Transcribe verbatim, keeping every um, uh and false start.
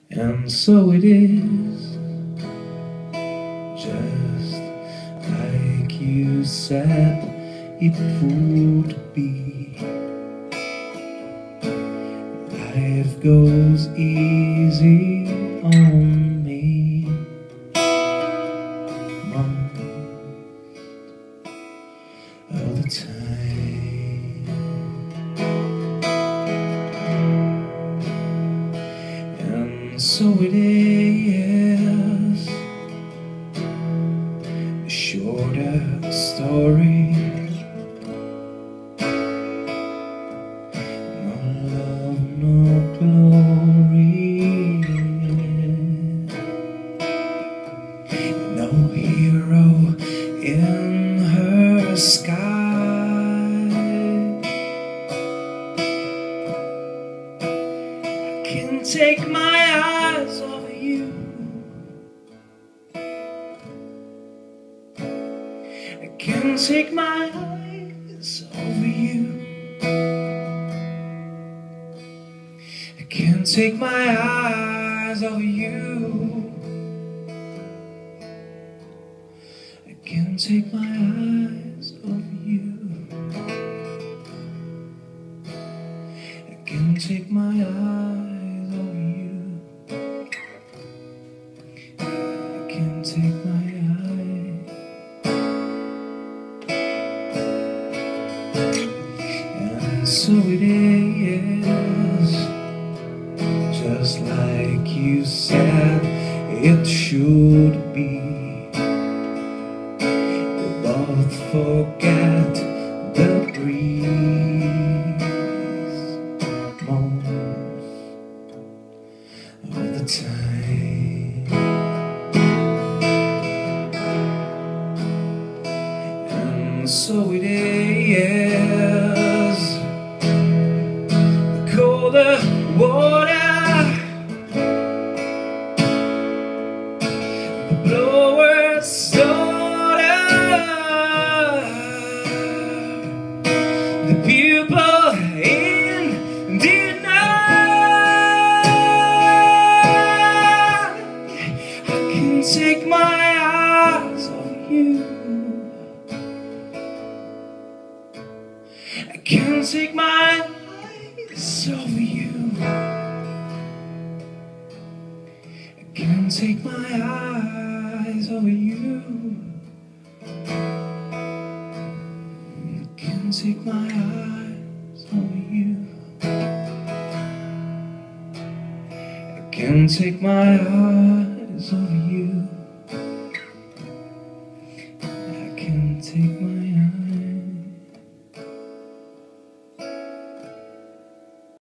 And so it is, just like you said it would be. Life goes easy on me most of the time. And so it is, a shorter story, no love, no glory, no hero in her sky. I can't take my eyes off of you. I can't take my eyes off of you. I can't take my eyes off of you. I can't take my eyes off of you. I can't take my eyes off of you. I can't take my eyes. And so it is, just like you said it should be. We both forget the breeze most of the time. And so it is, the colder water, the blower's daughter, the pupil in the night. I can take my eyes off you. I can't take my eyes off you. I can't take my eyes off you. I can't take my eyes off you. I can't take my eyes off you. I can't take my